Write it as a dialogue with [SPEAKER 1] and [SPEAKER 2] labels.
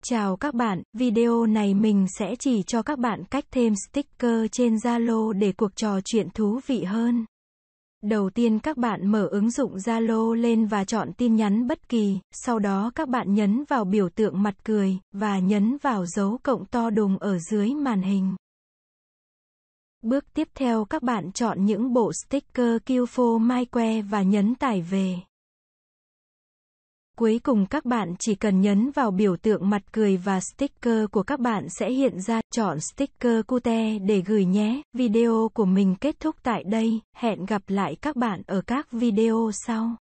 [SPEAKER 1] Chào các bạn, video này mình sẽ chỉ cho các bạn cách thêm sticker trên Zalo để cuộc trò chuyện thú vị hơn. Đầu tiên các bạn mở ứng dụng Zalo lên và chọn tin nhắn bất kỳ, sau đó các bạn nhấn vào biểu tượng mặt cười, và nhấn vào dấu cộng to đùng ở dưới màn hình. Bước tiếp theo các bạn chọn những bộ sticker Qfo MyQue và nhấn tải về. Cuối cùng các bạn chỉ cần nhấn vào biểu tượng mặt cười và sticker của các bạn sẽ hiện ra, chọn sticker cute để gửi nhé. Video của mình kết thúc tại đây, hẹn gặp lại các bạn ở các video sau.